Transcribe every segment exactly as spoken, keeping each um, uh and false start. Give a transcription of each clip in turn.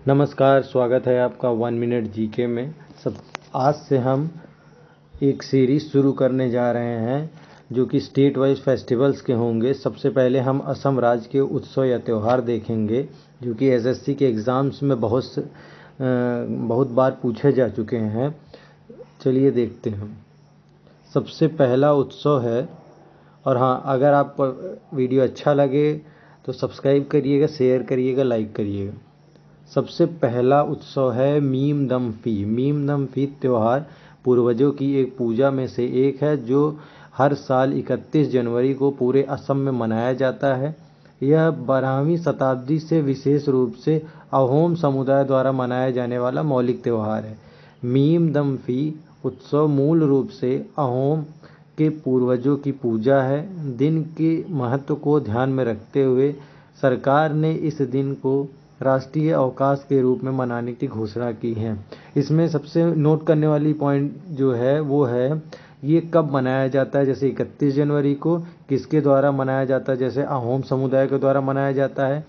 नमस्कार, स्वागत है आपका वन मिनट जीके में। सब आज से हम एक सीरीज़ शुरू करने जा रहे हैं जो कि स्टेट वाइज फेस्टिवल्स के होंगे। सबसे पहले हम असम राज्य के उत्सव या त्यौहार देखेंगे जो कि एसएससी के एग्ज़ाम्स में बहुत स- अ, बहुत बार पूछे जा चुके हैं। चलिए देखते हैं। सबसे पहला उत्सव है, और हाँ, अगर आप वीडियो अच्छा लगे तो सब्सक्राइब करिएगा, शेयर करिएगा, लाइक करिएगा। सबसे पहला उत्सव है मीम दमफी। मीम दमफी त्यौहार पूर्वजों की एक पूजा में से एक है जो हर साल इकतीस जनवरी को पूरे असम में मनाया जाता है। यह बारहवीं शताब्दी से विशेष रूप से अहोम समुदाय द्वारा मनाया जाने वाला मौलिक त्यौहार है। मीम दमफी उत्सव मूल रूप से अहोम के पूर्वजों की पूजा है। दिन के महत्व को ध्यान में रखते हुए सरकार ने इस दिन को राष्ट्रीय अवकाश के रूप में मनाने की घोषणा की है। इसमें सबसे नोट करने वाली पॉइंट जो है वो है ये कब मनाया जाता है। जैसे इकतीस जनवरी को किसके द्वारा मनाया जाता है, जैसे अहोम समुदाय के द्वारा मनाया जाता है।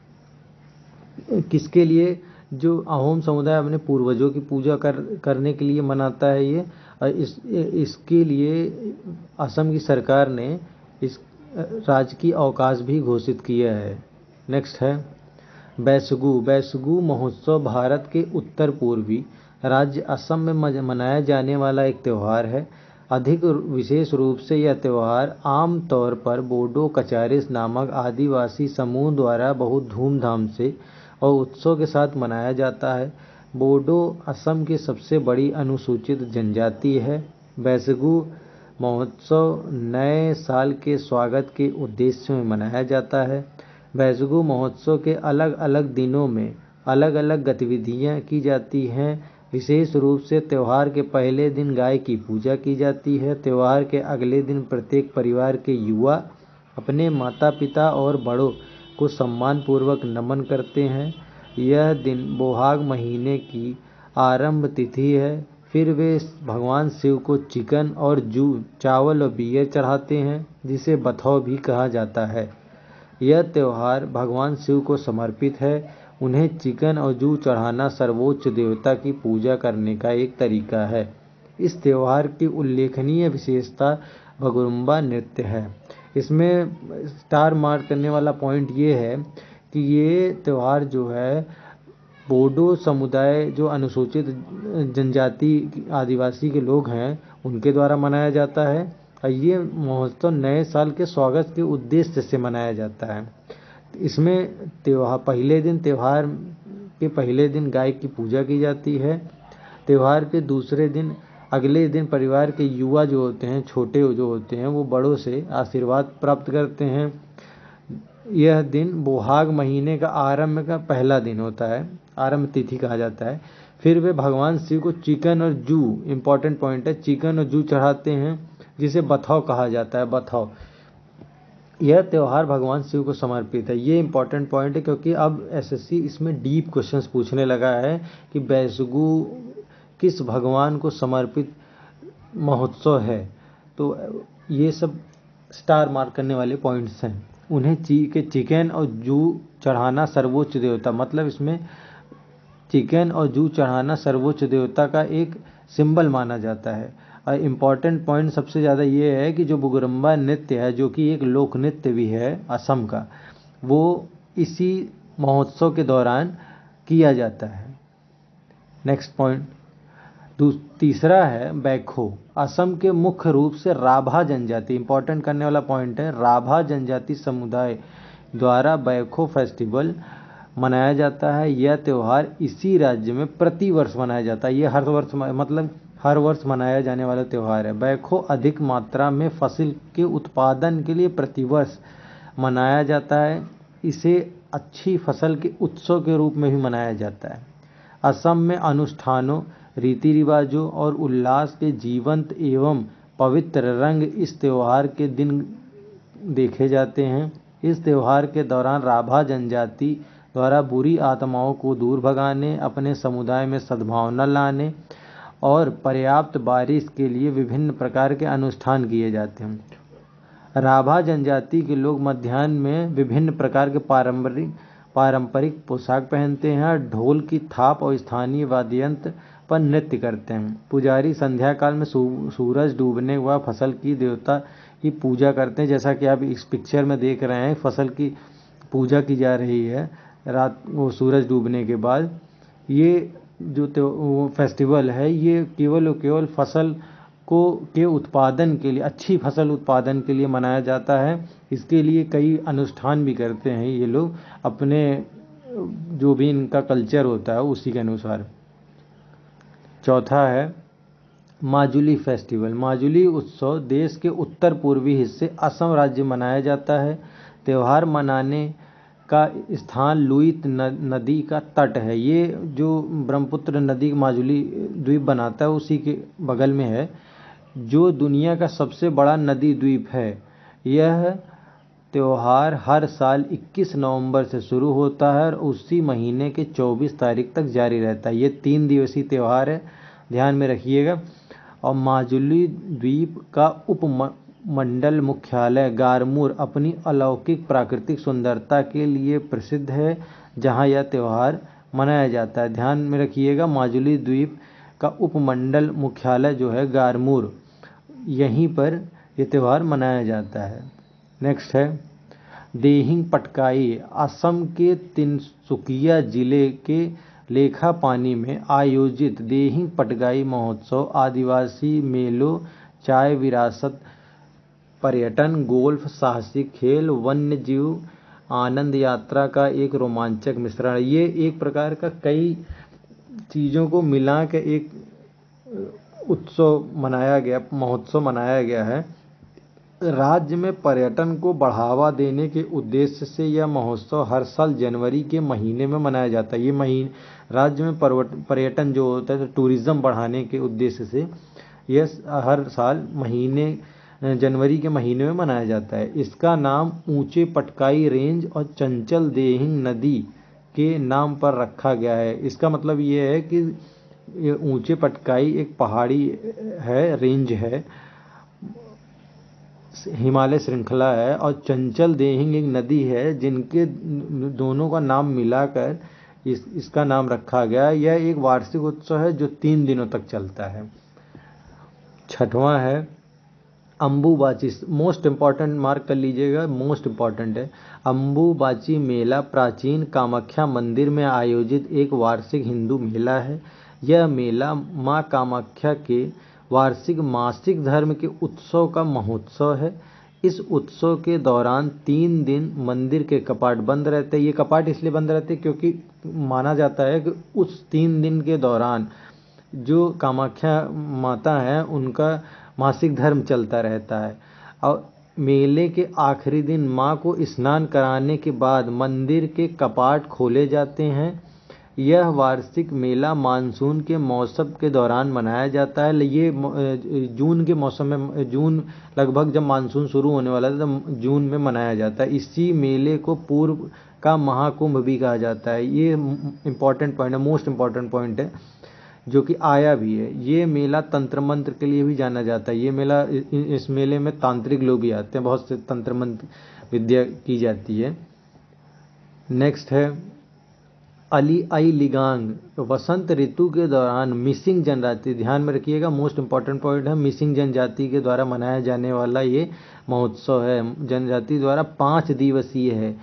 किसके लिए? जो अहोम समुदाय अपने पूर्वजों की पूजा कर करने के लिए मनाता है ये। और इस इसके लिए असम की सरकार ने इस राजकीय अवकाश भी घोषित किया है। नेक्स्ट है बैसगू। बैसगू महोत्सव भारत के उत्तर पूर्वी राज्य असम में मनाया जाने वाला एक त्यौहार है। अधिक विशेष रूप से यह त्यौहार आम तौर पर बोडो कचारिस नामक आदिवासी समूह द्वारा बहुत धूमधाम से और उत्सव के साथ मनाया जाता है। बोडो असम की सबसे बड़ी अनुसूचित जनजाति है। बैसगू महोत्सव नए साल के स्वागत के उद्देश्य में मनाया जाता है। बैसगू महोत्सव के अलग अलग दिनों में अलग अलग गतिविधियां की जाती हैं। विशेष रूप से त्यौहार के पहले दिन गाय की पूजा की जाती है। त्यौहार के अगले दिन प्रत्येक परिवार के युवा अपने माता पिता और बड़ों को सम्मानपूर्वक नमन करते हैं। यह दिन बोहाग महीने की आरंभ तिथि है। फिर वे भगवान शिव को चिकन और जू चावल और बियर चढ़ाते हैं जिसे बथौ भी कहा जाता है। यह त्यौहार भगवान शिव को समर्पित है। उन्हें चिकन और जू चढ़ाना सर्वोच्च देवता की पूजा करने का एक तरीका है। इस त्यौहार की उल्लेखनीय विशेषता भगुरुम्बा नृत्य है। इसमें स्टार मार्क करने वाला पॉइंट ये है कि ये त्यौहार जो है बोडो समुदाय जो अनुसूचित जनजाति आदिवासी के लोग हैं उनके द्वारा मनाया जाता है। और ये महोत्सव नए साल के स्वागत के उद्देश्य से मनाया जाता है। इसमें त्योहार पहले दिन त्यौहार के पहले दिन गाय की पूजा की जाती है। त्यौहार के दूसरे दिन अगले दिन परिवार के युवा जो होते हैं, छोटे जो होते हैं, वो बड़ों से आशीर्वाद प्राप्त करते हैं। यह दिन बोहाग महीने का आरंभ का पहला दिन होता है, आरंभ तिथि कहा जाता है। फिर वे भगवान शिव को चिकन और जू, इम्पोर्टेंट पॉइंट है, चिकन और जू चढ़ाते हैं जिसे बथौ कहा जाता है। बथौ यह त्यौहार भगवान शिव को समर्पित है। ये इंपॉर्टेंट पॉइंट है क्योंकि अब एसएससी इसमें डीप क्वेश्चंस पूछने लगा है कि बैसगू किस भगवान को समर्पित महोत्सव है। तो ये सब स्टार मार्क करने वाले पॉइंट्स हैं। उन्हें ची के चिकन और जू चढ़ाना सर्वोच्च देवता, मतलब इसमें चिकन और जू चढ़ाना सर्वोच्च देवता का एक सिंबल माना जाता है। और इम्पॉर्टेंट पॉइंट सबसे ज़्यादा ये है कि जो बुगुरुम्बा नृत्य है जो कि एक लोक नृत्य भी है असम का, वो इसी महोत्सव के दौरान किया जाता है। नेक्स्ट पॉइंट तीसरा है बैखो। असम के मुख्य रूप से राभा जनजाति, इंपॉर्टेंट करने वाला पॉइंट है, राभा जनजाति समुदाय द्वारा बैखो फेस्टिवल मनाया जाता है। यह त्यौहार इसी राज्य में प्रति वर्ष मनाया जाता है। यह हर वर्ष मतलब हर वर्ष मनाया जाने वाला त्यौहार है। बैखो अधिक मात्रा में फसल के उत्पादन के लिए प्रतिवर्ष मनाया जाता है। इसे अच्छी फसल के उत्सव के रूप में भी मनाया जाता है। असम में अनुष्ठानों, रीति रिवाजों और उल्लास के जीवंत एवं पवित्र रंग इस त्यौहार के दिन देखे जाते हैं। इस त्यौहार के दौरान राभा जनजाति द्वारा बुरी आत्माओं को दूर भगाने, अपने समुदाय में सद्भावना लाने और पर्याप्त बारिश के लिए विभिन्न प्रकार के अनुष्ठान किए जाते हैं। राभा जनजाति के लोग मध्याह्न में विभिन्न प्रकार के पारंपरिक पारंपरिक पोशाक पहनते हैं, ढोल की थाप और स्थानीय वाद्य यंत्र पर नृत्य करते हैं। पुजारी संध्या काल में सूरज डूबने व फसल की देवता की पूजा करते हैं। जैसा कि आप इस पिक्चर में देख रहे हैं, फसल की पूजा की जा रही है रात वो सूरज डूबने के बाद। ये जो तो फेस्टिवल है ये केवल और केवल फसल को के उत्पादन के लिए, अच्छी फसल उत्पादन के लिए मनाया जाता है। इसके लिए कई अनुष्ठान भी करते हैं ये लोग, अपने जो भी इनका कल्चर होता है उसी के अनुसार। चौथा है माजुली फेस्टिवल। माजुली उत्सव देश के उत्तर पूर्वी हिस्से असम राज्य मनाया जाता है। त्यौहार मनाने का स्थान लुइत नदी का तट है। ये जो ब्रह्मपुत्र नदी माजुली द्वीप बनाता है उसी के बगल में है, जो दुनिया का सबसे बड़ा नदी द्वीप है। यह त्योहार हर साल इक्कीस नवंबर से शुरू होता है और उसी महीने के चौबीस तारीख तक जारी रहता है। ये तीन दिवसीय त्यौहार है, ध्यान में रखिएगा। और माजुली द्वीप का उपमंडल मुख्यालय गारमूर अपनी अलौकिक प्राकृतिक सुंदरता के लिए प्रसिद्ध है, जहां यह त्यौहार मनाया जाता है। ध्यान में रखिएगा, माजुली द्वीप का उपमंडल मुख्यालय जो है गारमूर, यहीं पर यह त्यौहार मनाया जाता है। नेक्स्ट है देहिंग पटकाई। असम के तिनसुकिया जिले के लेखापानी में आयोजित देहिंग पटकाई महोत्सव आदिवासी मेलों, चाय विरासत, पर्यटन, गोल्फ, साहसिक खेल, वन्य जीव आनंद यात्रा का एक रोमांचक मिश्रण। ये एक प्रकार का कई चीज़ों को मिला के एक उत्सव मनाया गया, महोत्सव मनाया गया है। राज्य में पर्यटन को बढ़ावा देने के उद्देश्य से यह महोत्सव हर साल जनवरी के महीने में मनाया जाता है। ये महीने राज्य में पर्यटन जो होता है, तो टूरिज्म बढ़ाने के उद्देश्य से यह हर साल महीने जनवरी के महीने में मनाया जाता है। इसका नाम ऊंचे पटकाई रेंज और चंचल देहिंग नदी के नाम पर रखा गया है। इसका मतलब ये है कि ये ऊंचे पटकाई एक पहाड़ी है, रेंज है, हिमालय श्रृंखला है, और चंचल देहिंग एक नदी है, जिनके दोनों का नाम मिलाकर इस इसका नाम रखा गया। यह एक वार्षिक उत्सव है जो तीन दिनों तक चलता है। छठवां है अम्बुबाची। मोस्ट इम्पॉर्टेंट, मार्क कर लीजिएगा, मोस्ट इम्पॉर्टेंट है। अम्बुबाची मेला प्राचीन कामाख्या मंदिर में आयोजित एक वार्षिक हिंदू मेला है। यह मेला मां कामाख्या के वार्षिक मासिक धर्म के उत्सव का महोत्सव है। इस उत्सव के दौरान तीन दिन मंदिर के कपाट बंद रहते हैं। ये कपाट इसलिए बंद रहते हैं क्योंकि माना जाता है कि उस तीन दिन के दौरान जो कामाख्या माता हैं उनका मासिक धर्म चलता रहता है। और मेले के आखिरी दिन मां को स्नान कराने के बाद मंदिर के कपाट खोले जाते हैं। यह वार्षिक मेला मानसून के मौसम के दौरान मनाया जाता है। ये जून के मौसम में, जून लगभग जब मानसून शुरू होने वाला था तब जून में मनाया जाता है। इसी मेले को पूर्व का महाकुंभ भी कहा जाता है। ये इम्पॉर्टेंट पॉइंट है, मोस्ट इम्पॉर्टेंट पॉइंट है, जो कि आया भी है। ये मेला तंत्र मंत्र के लिए भी जाना जाता है। ये मेला, इस मेले में तांत्रिक लोग भी आते हैं, बहुत से तंत्र मंत्र विद्या की जाती है। नेक्स्ट है अली आई लिगांग। वसंत ऋतु के दौरान मिसिंग जनजाति, ध्यान में रखिएगा, मोस्ट इम्पॉर्टेंट पॉइंट है, मिसिंग जनजाति के द्वारा मनाया जाने वाला ये महोत्सव है। जनजाति द्वारा पाँच दिवसीय है,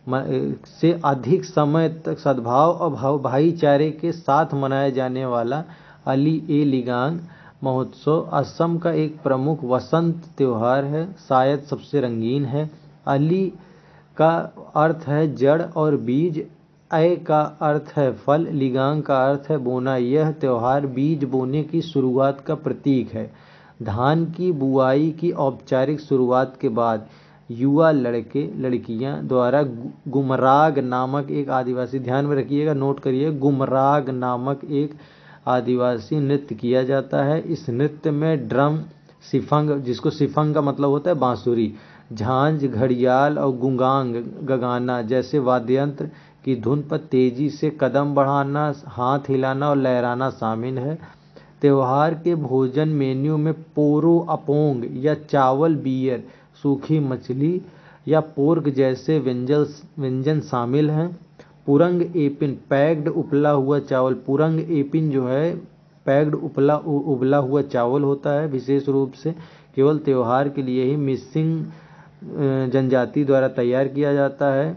से अधिक समय तक सद्भाव और भाव भाईचारे के साथ मनाया जाने वाला अली ए लिगांग महोत्सव असम का एक प्रमुख वसंत त्योहार है, शायद सबसे रंगीन है। अली का अर्थ है जड़ और बीज, ऐ का अर्थ है फल, लिगांग का अर्थ है बोना। यह त्योहार बीज बोने की शुरुआत का प्रतीक है। धान की बुआई की औपचारिक शुरुआत के बाद युवा लड़के लड़कियां द्वारा गुमराग नामक एक आदिवासी, ध्यान में रखिएगा, नोट करिए, गुमराग नामक एक आदिवासी नृत्य किया जाता है। इस नृत्य में ड्रम, सिफंग, जिसको सिफंग का मतलब होता है बांसुरी, झांझ, घड़ियाल और गुंगांग गगाना जैसे वाद्ययंत्र की धुन पर तेजी से कदम बढ़ाना, हाथ हिलाना और लहराना शामिल है। त्योहार के भोजन मेन्यू में पोरो अपोंग या चावल, बियर, सूखी मछली या पोर्क जैसे व्यंजन व्यंजन शामिल हैं। पुरंग एपिन पैक्ड उपला हुआ चावल, पुरंग एपिन जो है पैक्ड उपला उबला हुआ चावल होता है, विशेष रूप से केवल त्योहार के लिए ही मिसिंग जनजाति द्वारा तैयार किया जाता है।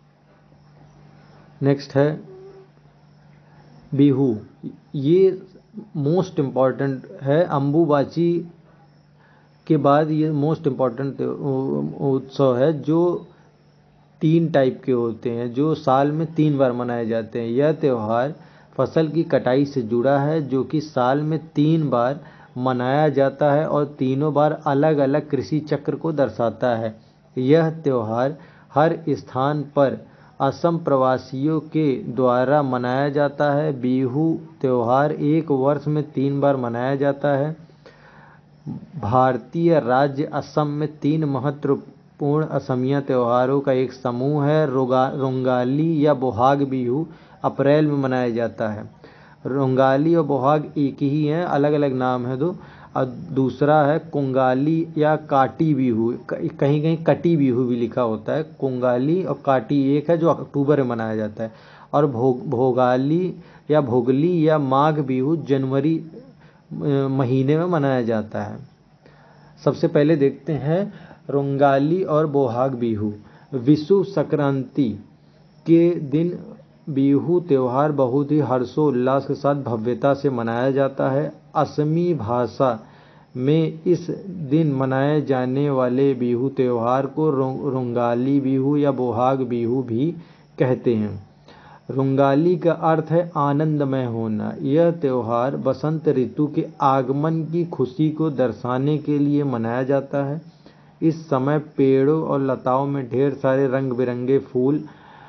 नेक्स्ट है बिहू, ये मोस्ट इम्पॉर्टेंट है। अम्बुबाची के बाद ये मोस्ट इम्पॉर्टेंट उत्सव है जो तीन टाइप के होते हैं, जो साल में तीन बार मनाए जाते हैं। यह त्यौहार फसल की कटाई से जुड़ा है जो कि साल में तीन बार मनाया जाता है और तीनों बार अलग अलग कृषि चक्र को दर्शाता है। यह त्यौहार हर स्थान पर असम प्रवासियों के द्वारा मनाया जाता है। बिहू त्यौहार एक वर्ष में तीन बार मनाया जाता है। भारतीय राज्य असम में तीन महत्वपूर्ण असमिया त्योहारों का एक समूह है। रोंगाली या बोहाग बिहू अप्रैल में मनाया जाता है। रोंगाली और बोहाग एक ही हैं, अलग अलग नाम है दो। और दूसरा है कोंगाली या काटी बिहू, कहीं कहीं कटी बिहू भी लिखा होता है। कोंगाली और काटी एक है जो अक्टूबर में मनाया जाता है। और भोग भोगाली या भोगली या माघ बिहू जनवरी महीने में मनाया जाता है। सबसे पहले देखते हैं रोंगाली और बोहाग बिहू। विषु संक्रांति के दिन बिहू त्यौहार बहुत ही हर्षोल्लास के साथ भव्यता से मनाया जाता है। असमी भाषा में इस दिन मनाए जाने वाले बिहू त्यौहार को रोंगाली बिहू या बोहाग बिहू भी कहते हैं। रोंगाली का अर्थ है आनंदमय होना। यह त्यौहार बसंत ऋतु के आगमन की खुशी को दर्शाने के लिए मनाया जाता है। इस समय पेड़ों और लताओं में ढेर सारे रंग बिरंगे फूल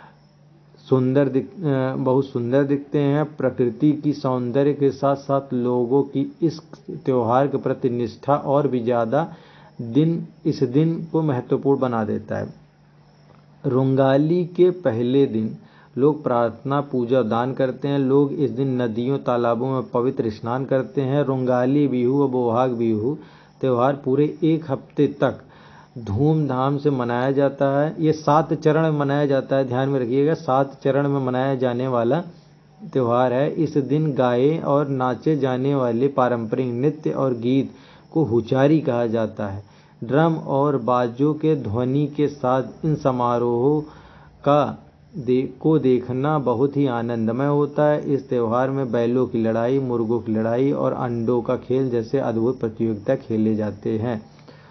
सुंदर दिख बहुत सुंदर दिखते हैं। प्रकृति की सौंदर्य के साथ साथ लोगों की इस त्यौहार के प्रति निष्ठा और भी ज़्यादा दिन इस दिन को महत्वपूर्ण बना देता है। रोंगाली के पहले दिन लोग प्रार्थना पूजा दान करते हैं। लोग इस दिन नदियों तालाबों में पवित्र स्नान करते हैं। रोंगाली बिहू और बोहाग बिहू त्यौहार पूरे एक हफ्ते तक धूमधाम से मनाया जाता है। ये सात चरण में मनाया जाता है, ध्यान में रखिएगा, सात चरण में मनाया जाने वाला त्यौहार है। इस दिन गाए और नाचे जाने वाले पारंपरिक नृत्य और गीत को हुचारी कहा जाता है। ड्रम और बाजों के ध्वनि के साथ इन समारोहों का दे को देखना बहुत ही आनंदमय होता है। इस त्यौहार में बैलों की लड़ाई, मुर्गों की लड़ाई और अंडों का खेल जैसे अद्भुत प्रतियोगिता खेले जाते हैं।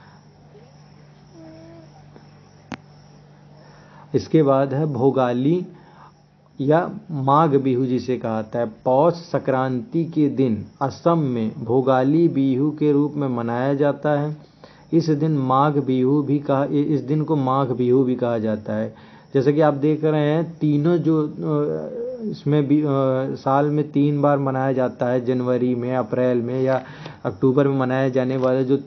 इसके बाद है भोगाली या माघ बिहू जिसे कहता है। पौष संक्रांति के दिन असम में भोगाली बिहू के रूप में मनाया जाता है। इस दिन माघ बिहू भी कहा इस दिन को माघ बिहू भी कहा जाता है। जैसे कि आप देख रहे हैं तीनों जो इसमें भी साल में तीन बार मनाया जाता है, जनवरी में, अप्रैल में या अक्टूबर में मनाए जाने वाले जो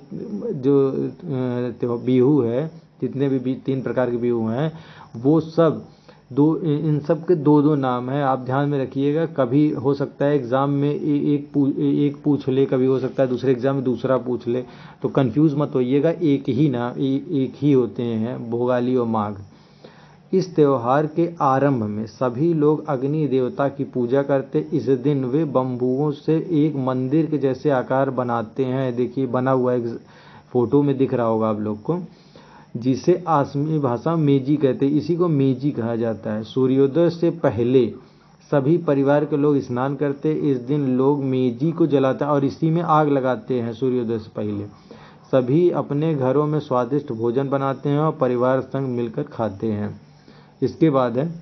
जो बिहू है, जितने भी तीन प्रकार के बिहू हैं वो सब दो इन सब के दो दो नाम हैं। आप ध्यान में रखिएगा, कभी हो सकता है एग्ज़ाम में एक पूछ एक पूछ ले, कभी हो सकता है दूसरे एग्ज़ाम में दूसरा पूछ ले, तो कंफ्यूज मत होइएगा, एक ही ना एक ही होते हैं भोगाली और माघ। इस त्यौहार के आरंभ में सभी लोग अग्नि देवता की पूजा करते। इस दिन वे बम्बुओं से एक मंदिर के जैसे आकार बनाते हैं। देखिए बना हुआ एक फोटो में दिख रहा होगा आप लोग को, जिसे असमी भाषा में मेजी कहते हैं। इसी को मेजी कहा जाता है। सूर्योदय से पहले सभी परिवार के लोग स्नान करते। इस दिन लोग मेजी को जलाते हैं और इसी में आग लगाते हैं। सूर्योदय से पहले सभी अपने घरों में स्वादिष्ट भोजन बनाते हैं और परिवार संग मिलकर खाते हैं। इसके बाद है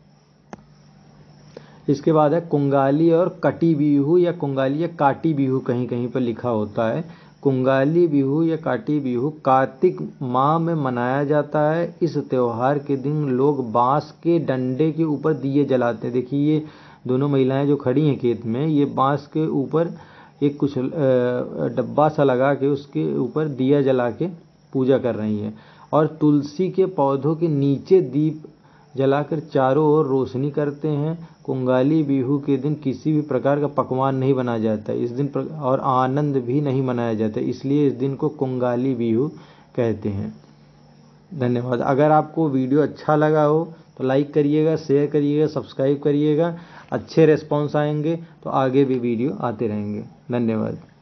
इसके बाद है कोंगाली और कटी बिहू या कोंगाली या काटी बिहू, कहीं कहीं पर लिखा होता है। कोंगाली बिहू या काटी बिहू कार्तिक माह में मनाया जाता है। इस त्यौहार के दिन लोग बांस के डंडे के ऊपर दिए जलाते हैं। देखिए ये दोनों महिलाएं जो खड़ी हैं खेत में, ये बांस के ऊपर एक कुछ डब्बा सा लगा के उसके ऊपर दिया जला के पूजा कर रही हैं और तुलसी के पौधों के नीचे दीप जलाकर चारों ओर रोशनी करते हैं। कोंगाली बिहू के दिन किसी भी प्रकार का पकवान नहीं बनाया जाता है इस दिन और आनंद भी नहीं मनाया जाता, इसलिए इस दिन को कोंगाली बिहू कहते हैं। धन्यवाद। अगर आपको वीडियो अच्छा लगा हो तो लाइक करिएगा, शेयर करिएगा, सब्सक्राइब करिएगा। अच्छे रेस्पॉन्स आएंगे तो आगे भी वीडियो आते रहेंगे। धन्यवाद।